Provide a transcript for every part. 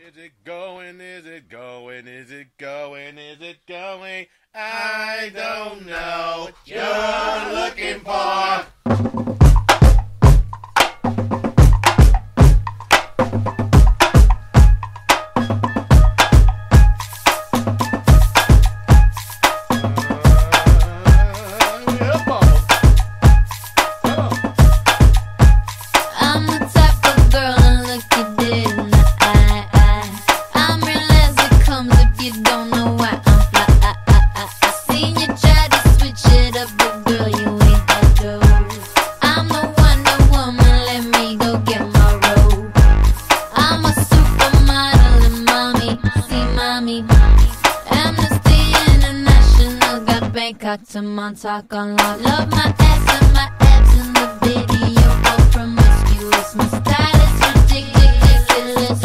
Is it going? Is it going? Is it going? Is it going? I don't know what you're looking for. To Montauk on love. Love my ass and my abs in the video. All promiscuous. My style is ridiculous.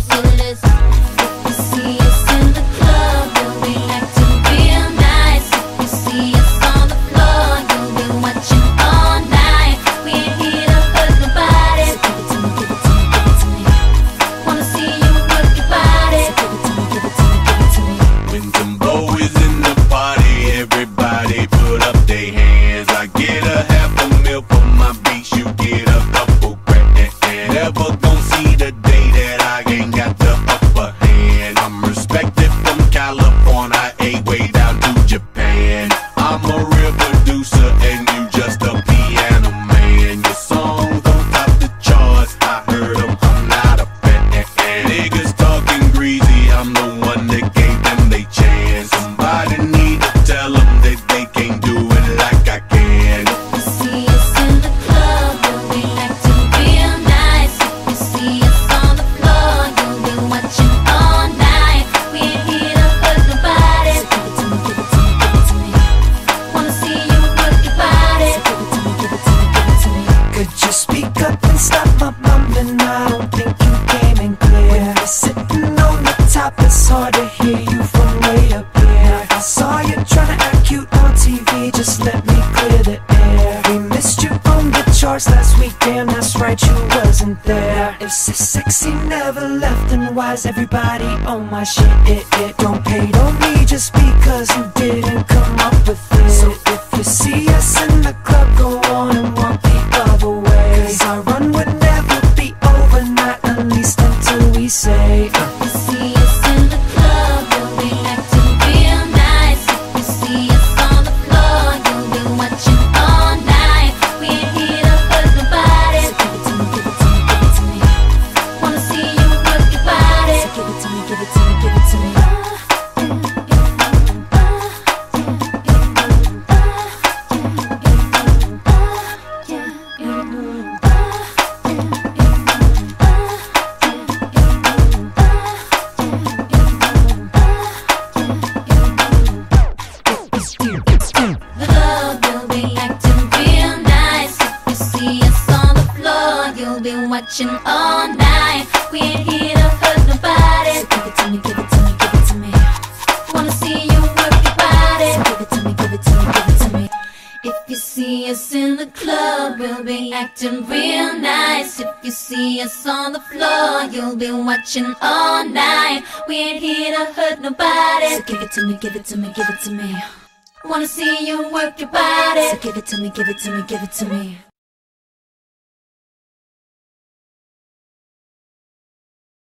If you see us in the club, you'll be acting real nice. If you see us on the floor, you'll be watching all night. We ain't here to hurt nobody. So give it to me, give it to me, give it to me. Wanna see you work your body. So give it to me, give it to me, give it to me. When Timbo is in the party, everybody put up their hands. I get a half a meal for my beats, you get a couple grand. Never gon' see the day that I ain't got the upper hand. I'm respected from California, way down to Japan. I'm a real producer and you just a piano man. Your songs don't top the charts, I heard them, I'm not a fan. Niggas talking greasy, I'm the one that gave them they chance. Somebody need to tell them that they can't do it like I can. If you see us in the club, you'll be acting real nice. If you see us on the floor, you'll be watching all night. We ain't here to hurt nobody. So give it to me, give it to me, give it to me. Wanna see you work your body. So give it to me, give it to me, give it to me. Could you speak up and stop my mumbling? I don't think you came in clear. When you're sitting on the top, it's hard to hear you from way up here. I saw you trying to act cute on TV, just let me clear the air. We missed you on the charts last week, damn that's right, you wasn't there. If so sexy never left, then why's everybody on my shit? Don't hate on me just because you didn't come up with it. So if you see us in the club, go on and walk the other way. Cause our run would never be over, not at least until we say If you see us in the club, you'll be acting real nice. If you see us on the floor, you'll be watching all night. We ain't here to hurt nobody. So give it to me, give it to me, give it to me. Wanna see you work your body. So give it to me, give it to me, give it to me. The club, you'll be acting real nice. If you see us on the floor, you'll be watching all night. We ain't here to hurt nobody. So give it to me, give it to me, give it to me. Wanna see you work your body. So give it to me, give it to me, give it to me. If you see us in the club, we'll be acting real nice. If you see us on the floor, you'll be watching all night. We ain't here to hurt nobody. So give it to me, give it to me, give it to me. Wanna see you work your body. So give it to me, give it to me, give it to me.